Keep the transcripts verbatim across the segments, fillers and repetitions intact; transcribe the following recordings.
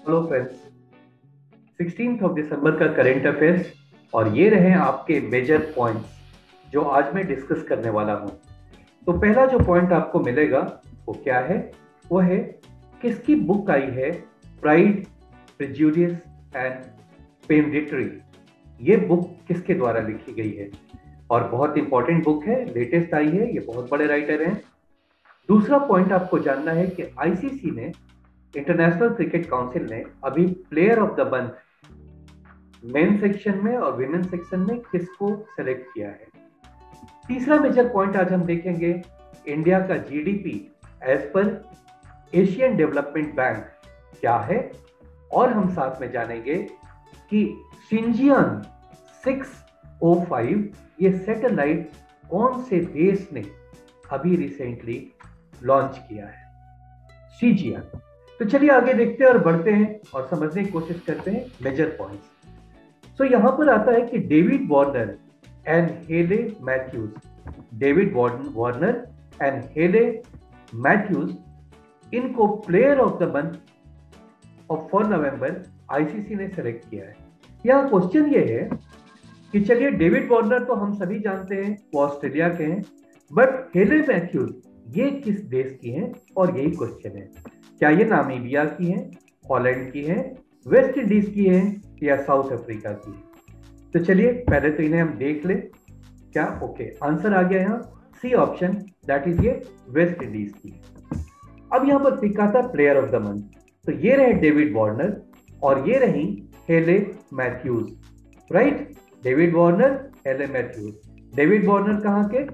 Hello friends, sixteenth of दिसंबर का current affairs और ये रहे आपके मेजर पॉइंट्स जो आज मैं डिस्कस करने वाला हूँ। तो पहला जो पॉइंट आपको मिलेगा वो क्या है? वो है किसकी बुक आई है प्राइड, प्रेजुडिस एंड पेंडिटरी। ये बुक किसके द्वारा लिखी गई है? और बहुत इंपॉर्टेंट बुक है, लेटेस्ट आई है, ये बहुत बड़े राइटर हैं। दूसरा पॉइंट आपको जानना है कि आईसीसी ने, इंटरनेशनल क्रिकेट काउंसिल ने, अभी player of the month men section में और विमेन सेक्शन में किसको सेलेक्ट किया है। तीसरा मेजर पॉइंट आज हम देखेंगे इंडिया का GDP as per Asian development bank क्या है, और हम साथ में जानेंगे कि शिंजियान सिक्स ओ फाइव ये सैटेलाइट कौन से देश ने अभी रिसेंटली लॉन्च किया है, शिंजियान। तो चलिए आगे देखते हैं और बढ़ते हैं और समझने की कोशिश करते हैं मेजर पॉइंट्स। तो यहां पर आता है कि David Warner and Hayley Matthews, David Warner and Hayley Matthews, इनको player of the month of for November ICC ने सेलेक्ट किया है। यहां क्वेश्चन ये है कि चलिए डेविड वार्नर तो हम सभी जानते हैं वो ऑस्ट्रेलिया के हैं, बट हेले मैथ्यूज ये किस देश की हैं? और यही क्वेश्चन है, क्या ये नामीबिया की हैं, हॉलैंड की हैं, वेस्ट इंडीज की हैं या साउथ अफ्रीका की है? तो चलिए पहले तो इन्हें हम देख ले। क्या? ओके, आंसर आ गया यहाँ सी ऑप्शन, दैट इज ये वेस्ट इंडीज की। अब यहाँ पर पिक आता प्लेयर ऑफ द मंथ, तो ये रहे डेविड वार्नर और ये रही Hayley Matthews, right? David Warner, Hayley Matthews. David Warner कहाँ के?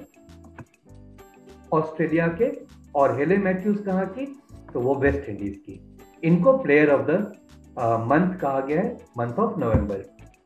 ऑस्ट्रेलिया के। और हेले मैथ्यूज कहाँ की? तो वो वेस्ट इंडीज की। इनको प्लेयर ऑफ द मंथ कहा गया है, मंथ ऑफ नवंबर।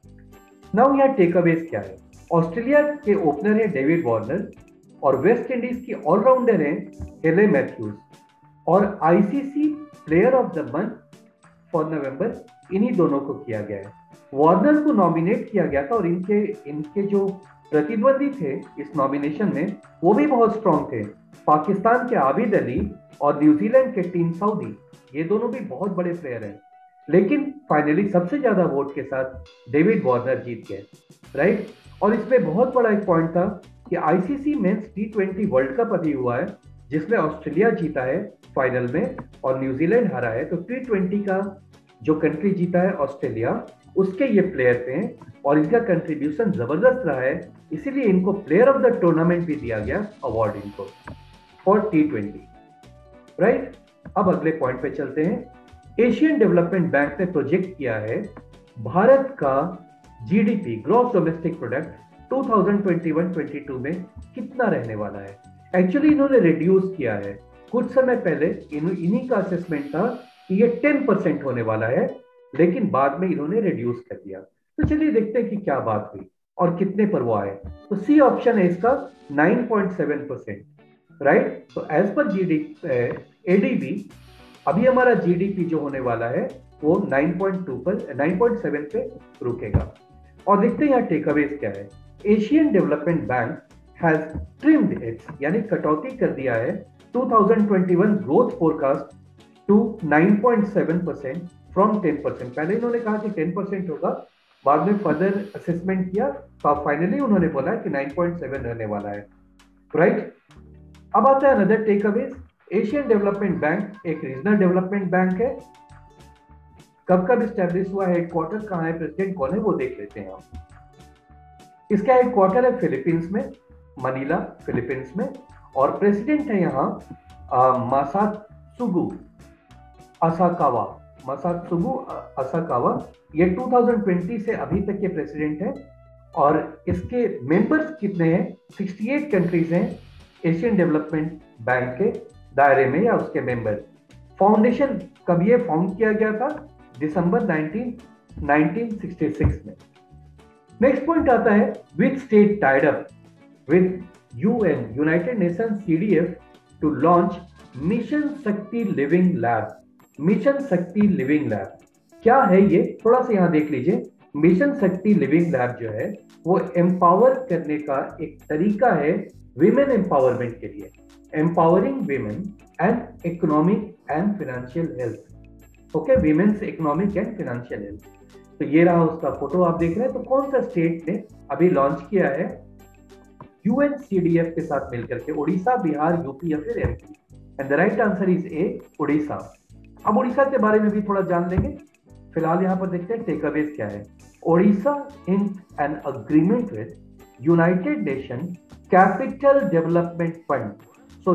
नाउ यहाँ टेकअवेज क्या है? ऑस्ट्रेलिया के ओपनर है डेविड वार्नर और वेस्ट इंडीज की ऑलराउंडर है हेले मैथ्यूज, और ICC player of the month for November इन्हीं दोनों को किया गया है। वार्नर को नॉमिनेट किया गया था और इनके इनके जो प्रतिद्वंदी थे इस नॉमिनेशन में वो भी बहुत स्ट्रॉन्ग थे। पाकिस्तान के आबिद अली और न्यूजीलैंड के टीम साउदी, ये दोनों भी बहुत बड़े प्लेयर हैं, लेकिन फाइनली सबसे ज्यादा वोट के साथ डेविड वार्नर जीत गए, राइट? और इसमें बहुत बड़ा एक पॉइंट था कि ICC men's T twenty world cup अभी हुआ है जिसमें ऑस्ट्रेलिया जीता है फाइनल में और न्यूजीलैंड हारा है। तो टी ट्वेंटी का जो कंट्री जीता है ऑस्ट्रेलिया, उसके ये प्लेयर थे और इनका कंट्रीब्यूशन जबरदस्त रहा है, इसीलिए इनको प्लेयर ऑफ द टूर्नामेंट भी दिया गया अवार्ड इनको फॉर टी ट्वेंटी, राइट? अब अगले पॉइंट पे चलते हैं। एशियन डेवलपमेंट बैंक ने प्रोजेक्ट किया है भारत का GDP, gross domestic product two thousand twenty one twenty two में कितना रहने वाला है। एक्चुअली इन्होंने रिड्यूस किया है, कुछ समय पहले इन्हीं का असेसमेंट था कि ये टेन परसेंट होने वाला है, लेकिन बाद में इन्होंने रिड्यूस कर दिया। तो चलिए देखते हैं कि क्या बात हुई और कितने पर वो आए। तो सी ऑप्शन है इसका nine point seven percent, right? तो एज पर जीडी एडीबी अभी हमारा जीडीपी जो होने वाला है वो नाइन पॉइंट टू पर नाइन पॉइंट सेवन पे रुकेगा। और देखते हैं यहाँ टेकअवेज क्या है। Asian development bank has trimmed its, यानी कटौती कर दिया है two thousand twenty one growth forecast to nine point seven percent from ten percent. पहले इन्होंने कहा कि टेन परसेंट होगा, बाद में फर्दर असेसमेंट किया तो फाइनली उन्होंने बोला कि नाइन पॉइंट सेवन रहने वाला है, राइट? अब आता है another takeaways. Asian development bank एक रीजनल डेवलपमेंट बैंक है। कब कब स्टैब्लिश हुआ, हेडक्वार्टर कहाँ है, प्रेसिडेंट कौन है, वो देख लेते हैं हम। इसका हेडक्वार्टर है फिलीपींस में, मनीला फिलीपींस में, और प्रेसिडेंट है यहाँ मासात्सुगु असाकावा, मासात्सुगु असाकावा। ये टू थाउजेंड ट्वेंटी से अभी तक के प्रेसिडेंट है और इसके मेंबर्स कितने हैं? सिक्सटी एट कंट्रीज हैं एशियन डेवलपमेंट बैंक के दायरे में या उसके मेंबर। फाउंडेशन कब ये फाउंड किया गया था? दिसंबर नाइनटीन सिक्सटी सिक्स में। नेक्स्ट पॉइंट आता है which state tied up with UN, United Nation CDF, to launch mission Shakti living lab. Mission Shakti living lab क्या है ये? थोड़ा सा यहां देख लीजिए। मिशन शक्ति लिविंग लैब जो है वो एम्पावर करने का एक तरीका है विमेन एम्पावरमेंट के लिए, empowering women and economic and financial health. Okay, women's economic and financial health. तो ये रहा उसका फोटो आप देख रहे हैं। तो कौन सा स्टेट ने अभी लॉन्च किया है यूएनसीडीएफ के साथ मिलकर के? उड़ीसा, बिहार, यूपी या फिर MP? And the right answer is A, Orissa. अब उड़ीसा के बारे में भी थोड़ा जान लेंगे। फिलहाल यहां पर देखते हैं टेकअवेज क्या है। Orissa in an agreement with United Nation capital development fund. So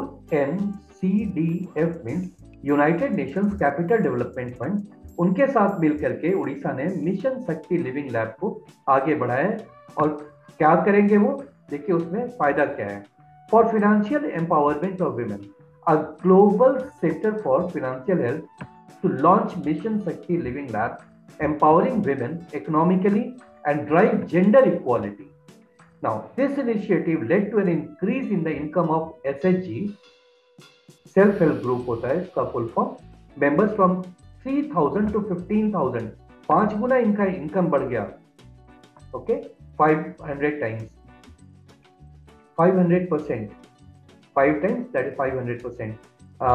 UNCDF means United Nations capital development fund, उनके साथ मिलकर के उड़ीसा ने मिशन शक्ति लिविंग लैब को आगे बढ़ाया है। और क्या करेंगे वो, देखिए उसमें फायदा क्या है। For financial empowerment of women, a global centre for financial health to launch Mission Shakti Living Lab, empowering women economically and drive gender equality. Now, this initiative led to an increase in the income of S H G, self-help group होता है इसका full form, members from three thousand to fifteen thousand, पांच गुना इनका income बढ़ गया। Okay, five hundred times, five hundred percent, five times that is five hundred percent.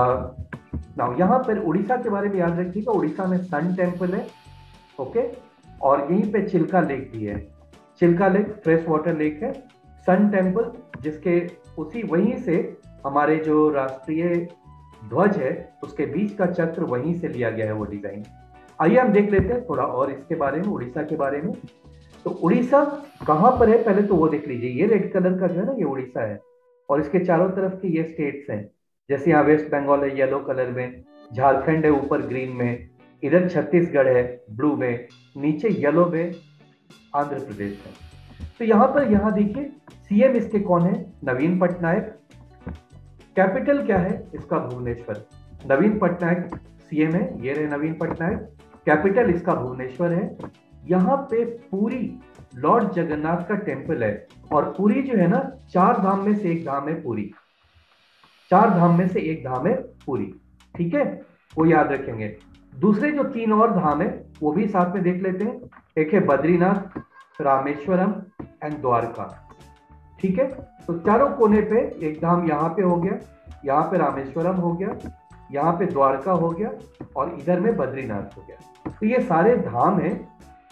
Now यहाँ पर उड़ीसा के बारे में याद रखिएगा, उड़ीसा में सन टेम्पल है, ओके, और यहीं पे चिल्का लेक भी है। Chilika lake fresh water lake है, सन टेम्पल जिसके उसी वहीं से हमारे जो राष्ट्रीय ध्वज है उसके बीच का चक्र वहीं से लिया गया है वो डिजाइन। आइए हम देख लेते हैं थोड़ा और इसके बारे में, उड़ीसा के बारे में। तो उड़ीसा कहाँ पर है पहले तो वो देख लीजिए। ये रेड कलर का जो है ना ये उड़ीसा है, और इसके चारों तरफ के ये स्टेट्स हैं। जैसे यहाँ वेस्ट बंगाल है येलो कलर में, झारखंड है ऊपर ग्रीन में, इधर छत्तीसगढ़ है ब्लू में, नीचे येलो में आंध्र प्रदेश है। तो यहाँ पर यहाँ देखिए सीएम इसके कौन है, नवीन पटनायक। कैपिटल क्या है इसका, भुवनेश्वर। नवीन पटनायक सीएम है, ये रहे नवीन पटनायक। कैपिटल इसका भुवनेश्वर है। यहाँ पे पूरी लॉर्ड जगन्नाथ का टेम्पल है, और पूरी जो है ना चार धाम में से एक धाम है पूरी, चार धाम में से एक धाम है पूरी, ठीक है, वो याद रखेंगे। दूसरे जो तीन और धाम है वो भी साथ में देख लेते हैं। एक है बद्रीनाथ, रामेश्वरम एंड द्वारका, ठीक है। तो चारों कोने पे एक धाम यहाँ पे हो गया, यहाँ पे रामेश्वरम हो गया, यहाँ पे द्वारका हो गया, और इधर में बद्रीनाथ हो गया। तो ये सारे धाम है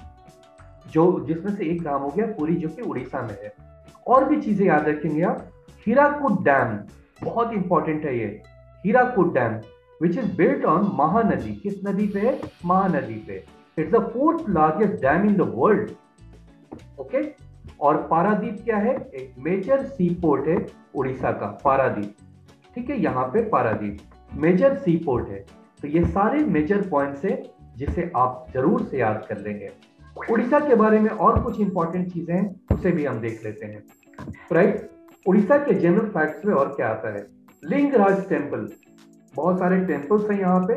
जो जिसमें से एक धाम हो गया पूरी, जो कि उड़ीसा में है। और भी चीजें याद रखेंगे आप। हीराकुद डैम बहुत इंपॉर्टेंट है ये, Hirakud dam which is built on Mahanadi. किस नदी पे है, महानदी पे। It's the fourth largest dam in the world, okay. और पारादीप क्या है, एक मेजर सी पोर्ट है उड़ीसा का, पारादीप, ठीक है। यहाँ पे पारादीप मेजर सी पोर्ट है। तो ये सारे मेजर पॉइंट्स है जिसे आप जरूर से याद कर लेंगे। उड़ीसा के बारे में और कुछ इंपॉर्टेंट चीजें हैं उसे भी हम देख लेते हैं, राइट। उड़ीसा के जनरल फैक्ट्स में और क्या आता है, लिंगराज टेम्पल, बहुत सारे टेम्पल्स हैं यहाँ पे।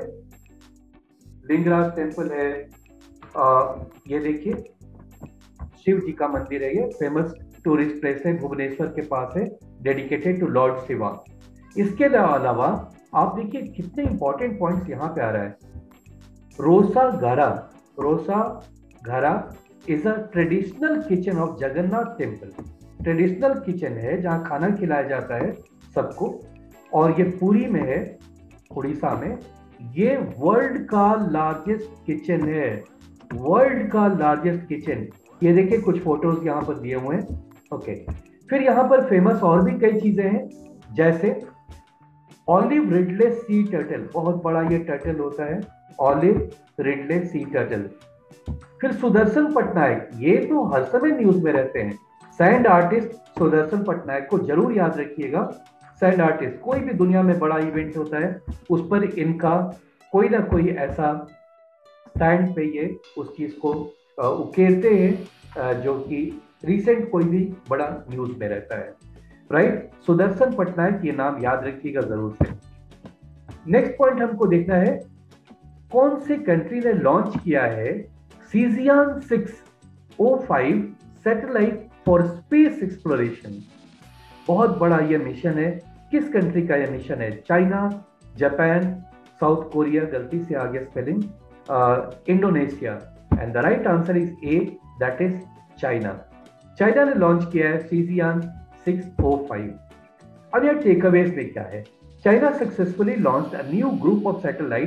लिंगराज टेम्पल है, आ, ये देखिए शिव जी का मंदिर है, ये फेमस टूरिस्ट प्लेस है, भुवनेश्वर के पास है, डेडिकेटेड टू लॉर्ड शिवा। इसके अलावा आप देखिए कितने इंपॉर्टेंट पॉइंट्स यहाँ पे आ रहा है। रोसा Ghara, Rosa Ghara is a traditional kitchen of Jagannath temple. Traditional kitchen है जहाँ खाना खिलाया जाता है सबको, और ये पुरी में है उड़ीसा में। ये वर्ल्ड का लार्जेस्ट किचन है, वर्ल्ड का लार्जेस्ट किचन। ये देखिए कुछ फोटोज यहाँ पर दिए हुए हैं, ओके। फिर यहाँ पर फेमस और भी कई चीजें हैं, जैसे ऑलिव रिडले सी टर्टल, बहुत बड़ा ये टर्टल होता है, ऑलिव रिडले सी टर्टल। फिर सुदर्शन पटनायक, ये तो हर समय न्यूज में रहते हैं। सैंड आर्टिस्ट सुदर्शन पटनायक को जरूर याद रखिएगा। सैंड आर्टिस्ट, कोई भी दुनिया में बड़ा इवेंट होता है उस पर इनका कोई ना कोई ऐसा स्टैंड पे ये उस चीज को उकेरते हैं जो कि रिसेंट कोई भी बड़ा न्यूज में रहता है, राइट। सुदर्शन पटनायक, ये नाम याद रखिएगा जरूर से। नेक्स्ट पॉइंट हमको देखना है, कौन से कंट्री ने लॉन्च किया है Shijian six o five satellite for space exploration. बहुत बड़ा ये मिशन है। किस कंट्री का ये मिशन है, चाइना, जापान, साउथ कोरिया, गलती से आ गया spelling, Indonesia, and the right answer is A, that is China. China ने लॉन्च किया है सीजियान सिक्स ओ फाइव। अब यह टेकअवेज में क्या है, China successfully launched a new group of satellite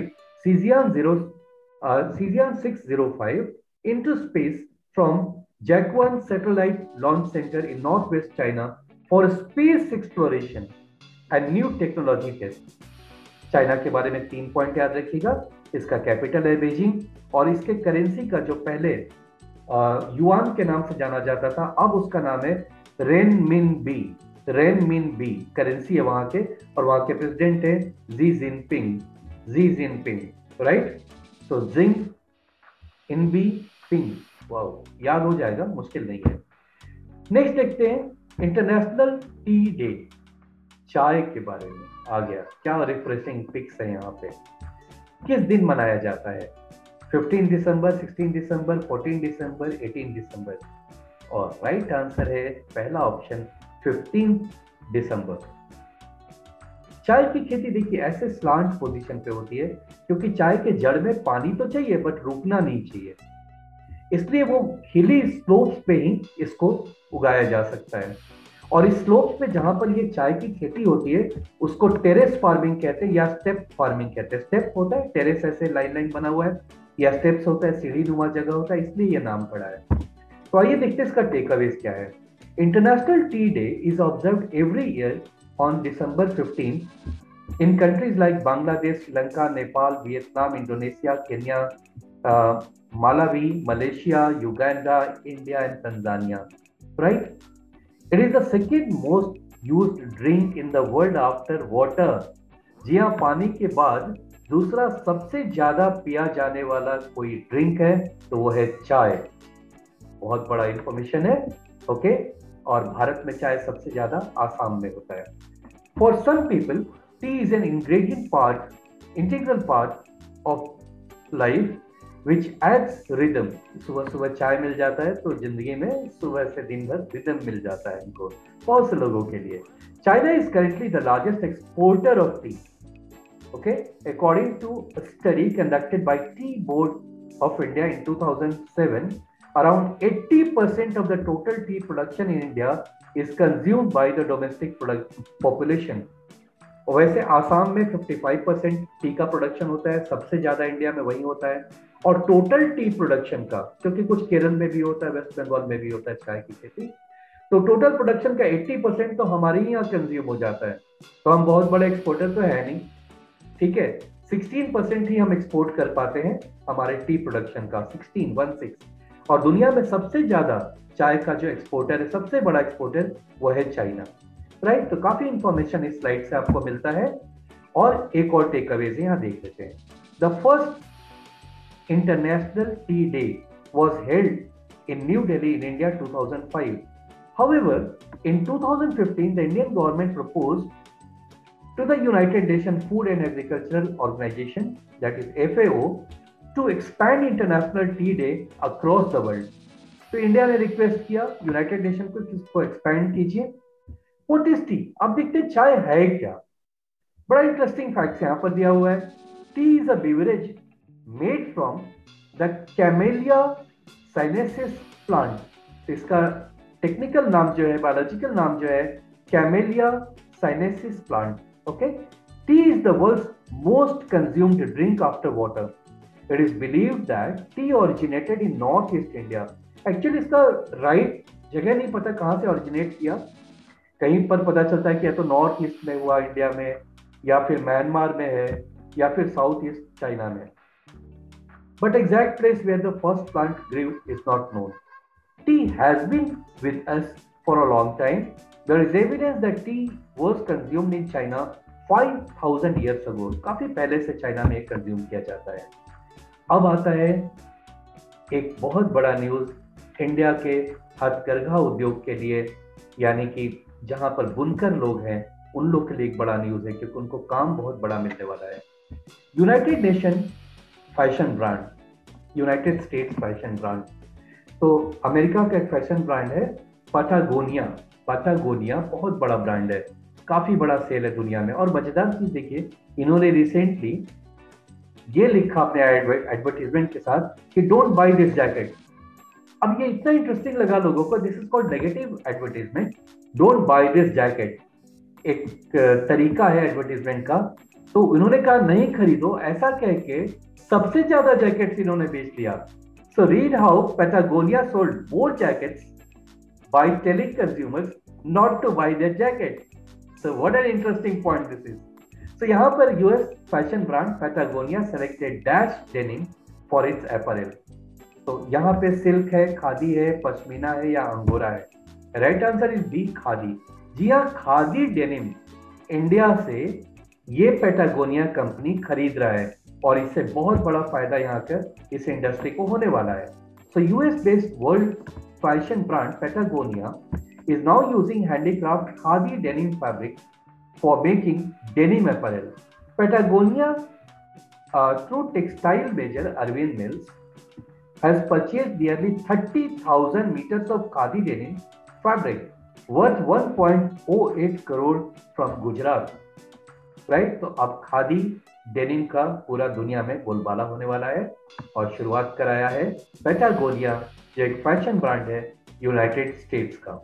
Cesium zero, uh, Cesium six zero five into space from Jiaquan Satellite Launch Center in northwest China for space exploration and new technology test. China के बारे में तीन point याद रखिएगा। इसका capital है Beijing और इसके करेंसी का जो पहले युआन के नाम से जाना जाता था, अब उसका नाम है Renminbi. Renminbi currency है वहां के, और वहां के प्रेसिडेंट है Xi Jinping. Xi Jinping, right? तो जिंग इन बी पिंग, वाओ, याद हो जाएगा, मुश्किल नहीं है। नेक्स्ट देखते हैं इंटरनेशनल टी डे। चाय के बारे में आ गया, क्या रिफ्रेशिंग पिक्स है यहाँ पे। किस दिन मनाया जाता है? पंद्रह दिसंबर, सोलह दिसंबर, चौदह दिसंबर, अठारह दिसंबर। और राइट आंसर है पहला ऑप्शन पंद्रह दिसंबर। चाय की खेती देखिए ऐसे स्लांट पोजीशन पे होती है क्योंकि चाय के जड़ में पानी तो चाहिए बट रुकना नहीं चाहिए, इसलिए वो हिली स्लोप्स पे ही इसको उगाया जा सकता है। और इस स्लोप्स पे जहां पर ये चाय की खेती होती है उसको टेरेस फार्मिंग कहते हैं या स्टेप फार्मिंग कहते हैं। स्टेप होता है टेरेस, ऐसे लाइन लाइन बना हुआ है, या स्टेप्स होता है सीढ़ी नुमा जगह होता है, इसलिए ये नाम पड़ा है। तो आइए देखते हैं इसका टेकअवेज क्या है। International tea day is observed every year on December fifteenth in countries like Bangladesh, Sri Lanka, Nepal, Vietnam, Indonesia, Kenya, uh, Malawi, Malaysia, Uganda, India and Tanzania, right? It is the second most used drink in the world after water. जी हाँ, पानी के बाद दूसरा सबसे ज्यादा पिया जाने वाला कोई ड्रिंक है तो वो है चाय। बहुत बड़ा इंफॉर्मेशन है, ओके। और भारत में चाय सबसे ज्यादा आसाम में होता है। For some people, tea is an ingredient part, integral part of life, which adds rhythm. सुबह सुबह चाय मिल जाता है तो जिंदगी में सुबह से दिन भर रिदम मिल जाता है इनको, बहुत से लोगों के लिए। China is currently the largest exporter of tea. Okay, according to a study conducted by Tea Board of India in two thousand seven, around eighty percent of the total tea production in India is consumed by the domestic product population. और वैसे आसाम में पचपन percent T का production होता है, सबसे ज्यादा India में वही होता है। और टोटल टी प्रोडक्शन का, क्योंकि कुछ केरल में भी होता है, वेस्ट बंगाल में भी होता है चाय की खेती, तो टोटल प्रोडक्शन का अस्सी परसेंट तो हमारे ही यहाँ कंज्यूम हो जाता है। तो हम बहुत बड़े एक्सपोर्टर तो है नहीं, ठीक है। सोलह परसेंट ही हम एक्सपोर्ट कर पाते हैं हमारे टी प्रोडक्शन का, सोलह वन सिक्स। और दुनिया में सबसे ज्यादा चाय का जो एक्सपोर्टर है, सबसे बड़ा एक्सपोर्टर, वो है चाइना, राइट। तो काफी इंफॉर्मेशन इस स्लाइड से आपको मिलता है। और एक और टेकअवेज यहाँ देख लेते हैं। The first international tea day was held in New Delhi in India two thousand five. However, in two thousand fifteen, the Indian government proposed to the United Nations Food and Agricultural Organization, that is F A O, to expand International Tea Day across the world. तो India ने request किया United Nation को कि इसको expand कीजिए। What is tea? अब देखते हैं चाय है क्या। बड़ा इंटरेस्टिंग फैक्ट यहाँ पर दिया हुआ है। Tea is a beverage made from the Camellia sinensis plant. तो इसका टेक्निकल नाम जो है, बायोलॉजिकल नाम जो है, Camellia sinensis plant, okay. Tea is the world's most consumed drink after water. It is believed that tea originated in north east India. Actually इसका right जगह नहीं पता कहां से ओरिजिनेट किया। कहीं पर पता चलता है कि या तो नॉर्थ ईस्ट में हुआ इंडिया में, या फिर म्यांमार में है, या फिर साउथ ईस्ट चाइना में, but exact place where the first plant grew is not known. Tea has been with us for a long time. There is evidence that tea was consumed in China five thousand years ago. काफी पहले से China में consume किया जाता है। अब आता है एक बहुत बड़ा न्यूज इंडिया के हथकरघा उद्योग के लिए, यानी कि जहां पर बुनकर लोग हैं उन लोग के लिए एक बड़ा न्यूज है, क्योंकि उनको काम बहुत बड़ा मिलने वाला है। United Nation fashion brand, United States fashion brand, तो अमेरिका का एक फैशन ब्रांड है पैटागोनिया। पैटागोनिया बहुत बड़ा ब्रांड है, काफी बड़ा सेल है दुनिया में। और मजेदार चीज देखिए, इन्होंने रिसेंटली ये लिखा अपने एडवर्टीजमेंट के साथ कि डोंट बाय दिस जैकेट। अब ये इतना इंटरेस्टिंग लगा लोगों को, this is called negative advertisement, don't buy this jacket. एक तरीका है एडवर्टीजमेंट का तो इन्होंने कहा नहीं खरीदो, ऐसा कह के सबसे ज्यादा जैकेट्स इन्होंने बेच लिया। So read how Patagonia sold more jackets by telling consumers not to buy their jacket. So what an interesting point this is. So यहाँ पर U S fashion brand Patagonia selected dash denim for its apparel. तो यहाँ पे silk है, खादी है, पश्मीना है या angora है? Right answer is B, khadi. जी हाँ, खादी डेनिम इंडिया से ये पैटागोनिया कंपनी खरीद रहा है और इससे बहुत बड़ा फायदा यहाँ कर इस इंडस्ट्री को होने वाला है। So US based world fashion brand Patagonia is now using handicraft khadi denim fabric for making denim apparel. Patagonia, uh, through textile major Arvind Mills, has purchased nearly thirty thousand meters of khadi denim fabric worth one point zero eight crore from Gujarat. Right? तो अब khadi denim का पूरा दुनिया में बोलबाला होने वाला है और शुरुआत कराया है पैटागोनिया, जो एक फैशन ब्रांड है यूनाइटेड स्टेट्स का।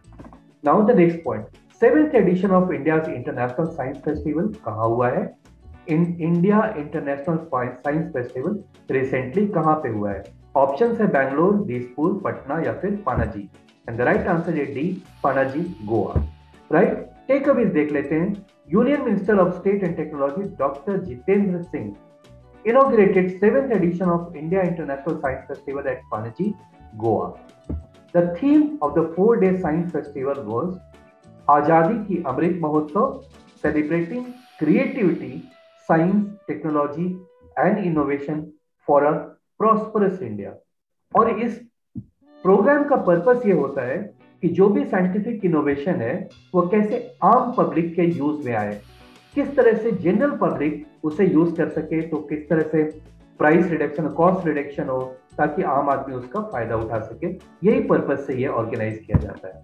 Now the next point, seventh edition of India's international science festival कहाँ हुआ है? In India international science festival recently कहाँ पे हुआ है? ऑप्शन है बैंगलोर, दिसपुर, पटना या फिर Panaji. And the right answer is D, Panaji, Goa. Right, takeaways देख लेते हैं। Union minister of state and technology doctor Jitendra Singh inaugurated seventh edition of India International Science Festival at Panaji, Goa. The theme of the four-day science festival was Azadi Ki Amrit Mahotsav, celebrating creativity, science, technology and innovation for a prosperous India. और इस programme का purpose ये होता है कि जो भी scientific innovation है वो कैसे आम पब्लिक के यूज में आए, किस तरह से जनरल पब्लिक उसे यूज कर सके, तो किस तरह से प्राइस रिडक्शन, कॉस्ट रिडक्शन हो ताकि आम आदमी उसका फायदा उठा सके। यही पर्पस से ये ऑर्गेनाइज किया जाता है।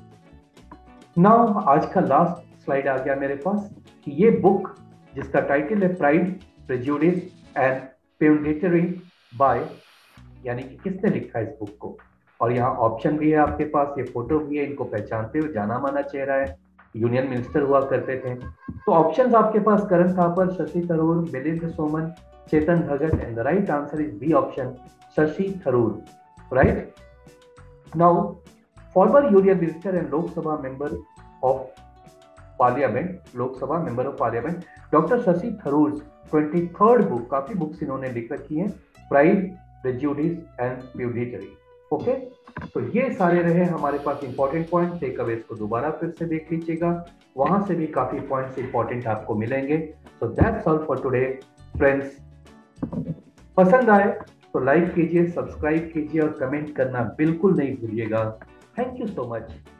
नाउ आज का लास्ट स्लाइड आ गया मेरे पास कि ये बुक जिसका टाइटल है pride, prejudice and punditry by, यानी कि किसने लिखा है इस बुक को। और यहाँ ऑप्शन भी है आपके पास, ये फोटो भी है, इनको पहचानते हुए जाना माना चेहरा है, यूनियन मिनिस्टर हुआ करते थे। तो ऑप्शंस आपके पास Karan Thapar, Shashi Tharoor, Milind Soman, Chetan Bhagat and the right answer is B option, Shashi Tharoor. Right, now former union minister and Lok Sabha member of parliament, Lok Sabha member of parliament doctor Shashi Tharoor twenty third book, काफी बुक्स इन्होंने लिख रखी हैं, pride, prejudice and punditry. Okay, तो ये सारे रहे हमारे पास इंपॉर्टेंट पॉइंट। टेक अवेज को दोबारा फिर से देख लीजिएगा, वहां से भी काफी पॉइंट्स इंपॉर्टेंट आपको मिलेंगे। So that's all for today friends. पसंद आए तो लाइक कीजिए, सब्सक्राइब कीजिए और कमेंट करना बिल्कुल नहीं भूलिएगा। Thank you so much.